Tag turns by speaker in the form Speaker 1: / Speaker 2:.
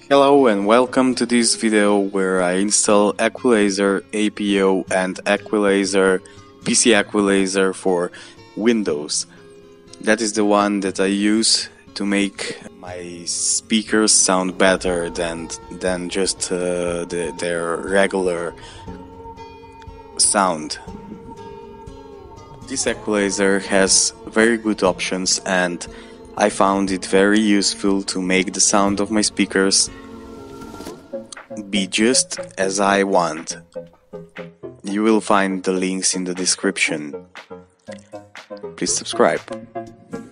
Speaker 1: Hello and welcome to this video where I install Equalizer APO and Equalizer PC Equalizer for Windows. That is the one that I use to make my speakers sound better than just their regular sound. This equalizer has very good options and I found it very useful to make the sound of my speakers be just as I want. You will find the links in the description. Please subscribe.